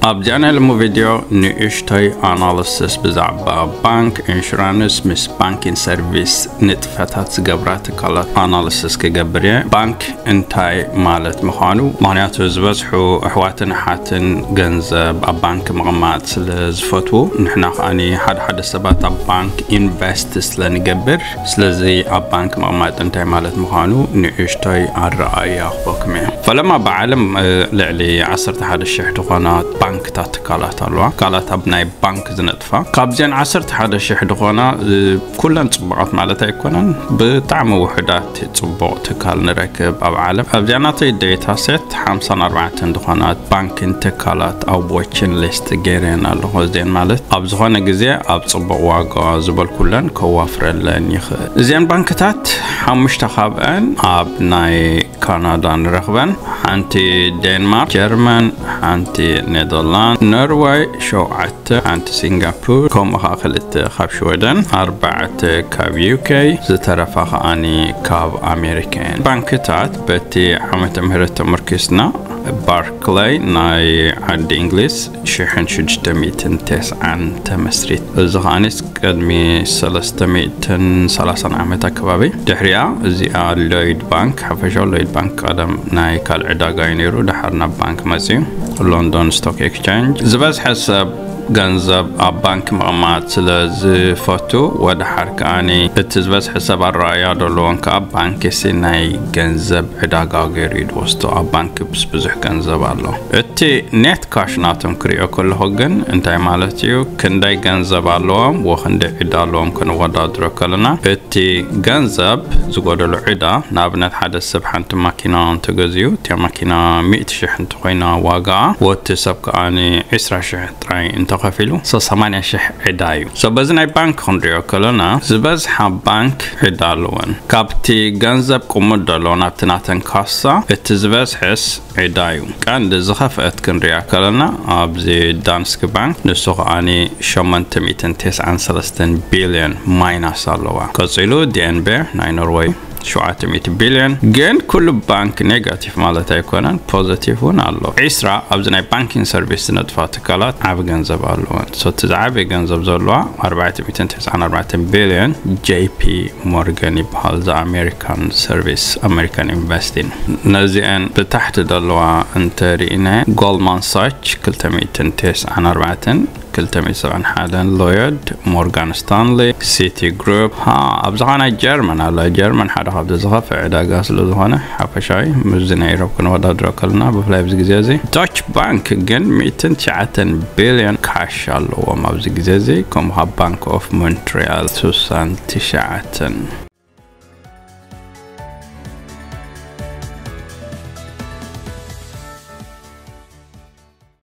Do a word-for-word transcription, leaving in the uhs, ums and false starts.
أبدأنا لمو فيديو نشتي analyses بزعبا بانك insurance مس banking service نتفتات جبرات كلا analyses كجبرية بانك انتاي مالت مخانو معناته زبزحو أحواتنا حاتن جنزب أبانك مغمات لزفتو نحنا خاني حد حد سبات أبانك investors لنجبر سلزي أبانك مغمات انتاي مالت مخانو نشتي الرأي أخبكمي فلما بعلم لعلي عصرت حد الشحت قناة بانك تات كالات الوا كالات أبناء بانك زنتفا قابزين عصرت حد الشحت قناة كلن تصبعات مالتها يكونن بطعم وحدات تصبع تكال نركب أو عالم أبزيناتي ديتا سيت حمسان أربعة دخانات بانك انتكالات أو بوتشن ليست جيرين الهوزدين مالت أبزخونا جزية أبتصبع واقع زبال كلن كوافر لن يخ زين بانكتات حمش تخابئن أبناء كندا نرخبن حانتي دنمارك جرمن حانتي نيدرلاند نرويج شوعت حانتي سنغافور كوم خاخلت خاب شويدن أربعة كاب يوكي زترفا خاني كاب أمريكان بانكتات بتي حمت مهرت مركزنا باركلاي ناي عد إنجليز شحن شجتميتن تسعن تمسريت زغانيس قدمي سلستميتن سلاسان عمتا كبابي دحريا زي لويد بانك حفشو لويد بانك قدم ناي كالعداقاي نيرو دحرنا بانك مزيو لندن ستوك اكسشانج زباز حسب جنزب أبانك مغمات سلز فوتو ودحر كاني اتزبز حساب الرأي دولون كأبانك سيناي جنزب عداقا غيريد وستو أبانك بس بزح جنزب الله اتي نت كاشناتم كريو كل هجن انتاي مالتيو كنداي جنزب اللهم وخندي عدا اللهم كنو ودا دروكلنا اتي جنزب زقود العدا نابنت حدا السبحان تماكينا تغزيو تي ماكينا مئة شحن تخينا واقع واتساب كاني عسرة شحن تراي انت تقفلو سو ثمانية شح عدايو سو بزناي بانك خندريو كلنا زبز حب بانك عدالون كابتي جنزب قمد دالون ابتناتن كاسا اتزبز حس عدايو كان دزخف اتكنريا كلنا ابزي دانسك بانك نسوغ اني شمنت ميتن تسعن سلستن بليون ماينس اللوا كوزيلو دي ان بي ناي نروي شو عتميت بليون جن كل بانك نيجاتيف مالته يكونن بوزيتيف ونالله عسرة أبزناي بانكين سيرفيس ندفعت كلات عب جنزب اللون سو تزعب جنزب زلوا أربعة ميتين تسعة أربعة بليون جي بي مورغان بهالز أمريكان سيرفيس أمريكان إنفستين نزين بتحت دلوا أنت رينا جولمان ساتش كلتا ميتين تسعة أربعة كلتا ميسان حالا لويد مورغان ستانلي سيتي جروب ها أبزغانا جيرمان على جيرمان حدا خبز زغف عدا قاس لزغانا حفشاي مزنا يروب كنا ودا دروكلنا بفلايبز جزازي دوتش بانك جن ميتين تسعة بليون كاش اللو وما بزجزازي كم ها بانك اوف مونتريال سوسان تسعة